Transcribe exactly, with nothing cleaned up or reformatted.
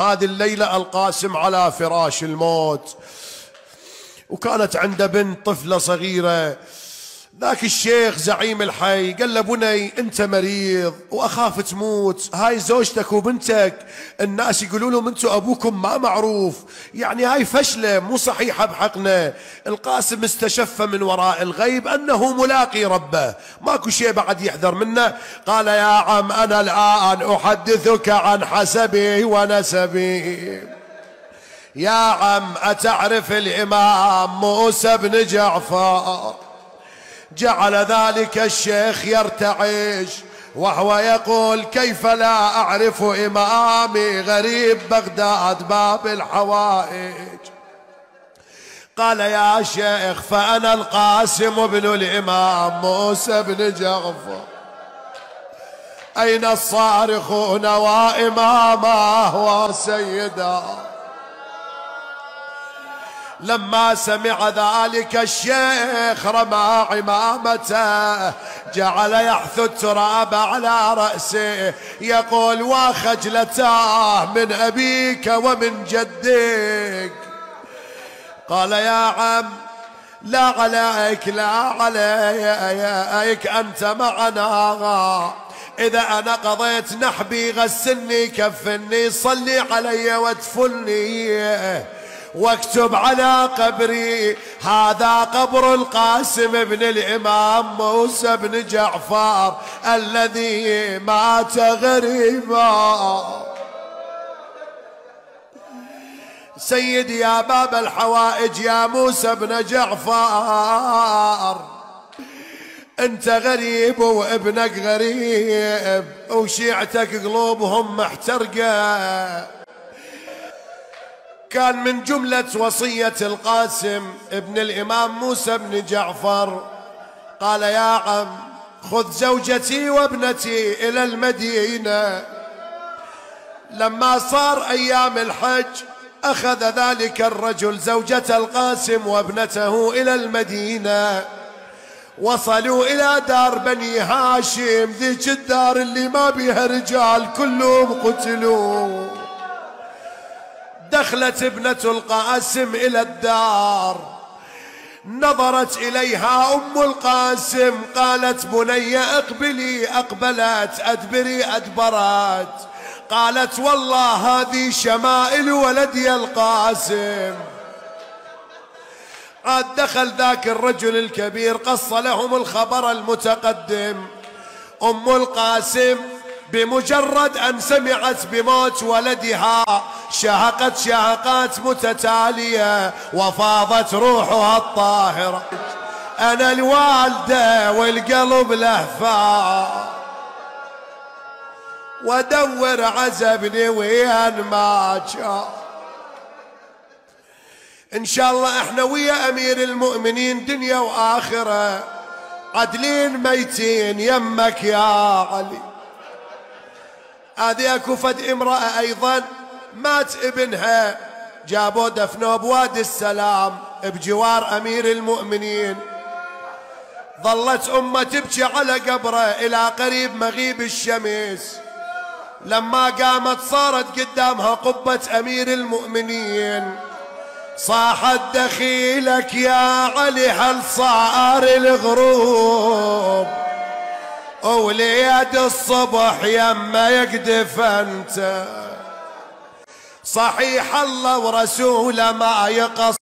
هذه الليلة القاسم على فراش الموت، وكانت عنده بنت طفلة صغيرة. ذاك الشيخ زعيم الحي قال له بني انت مريض واخاف تموت، هاي زوجتك وبنتك الناس يقولوا لهم انتوا ابوكم ما معروف، يعني هاي فشلة مو صحيحة بحقنا. القاسم استشف من وراء الغيب انه ملاقي ربه، ماكو شيء بعد يحذر منه. قال يا عم انا الان احدثك عن حسبي ونسبي. يا عم اتعرف الامام موسى بن جعفر؟ جعل ذلك الشيخ يرتعش وهو يقول كيف لا أعرف إمامي غريب بغداد باب الحوائج. قال يا شيخ فأنا القاسم بن الإمام موسى بن جعفر، أين الصارخون وإمامه وسيدا؟ لما سمع ذلك الشيخ رمى عمامته، جعل يحث التراب على رأسه يقول وخجلتاه من أبيك ومن جدك. قال يا عم لا عليك لا عليك أنت معنا، إذا أنا قضيت نحبي غسلني كفني صلي علي وادفني واكتب على قبري هذا قبر القاسم بن الإمام موسى بن جعفر الذي مات غريبا. سيدي يا باب الحوائج يا موسى بن جعفر، انت غريب وابنك غريب وشيعتك قلوبهم محترقة. كان من جملة وصية القاسم ابن الإمام موسى بن جعفر قال يا عم خذ زوجتي وابنتي إلى المدينة. لما صار أيام الحج أخذ ذلك الرجل زوجة القاسم وابنته إلى المدينة. وصلوا إلى دار بني هاشم، ذيك الدار اللي ما بيها رجال كلهم قتلوا. دخلت ابنة القاسم إلى الدار، نظرت إليها أم القاسم قالت بني اقبلي، أقبلت، أدبري أدبرت. قالت والله هذه شمائل ولدي القاسم. عاد دخل ذاك الرجل الكبير قص لهم الخبر المتقدم. أم القاسم بمجرد أن سمعت بموت ولدها شهقت شهقات متتالية وفاضت روحها الطاهرة. أنا الوالدة والقلب لهفا ودور عزبني وين ما جاء. إن شاء الله إحنا ويا أمير المؤمنين دنيا وآخرة عدلين ميتين يمك يا علي. هذه اكو فد امرأة ايضا مات ابنها، جابوا دفنوه بوادي السلام بجوار امير المؤمنين. ظلت امه تبكي على قبره الى قريب مغيب الشمس. لما قامت صارت قدامها قبة امير المؤمنين، صاحت دخيلك يا علي هل صار الغروب وليد الصبح يما يقدف انت. صحيح الله ورسوله ما يقص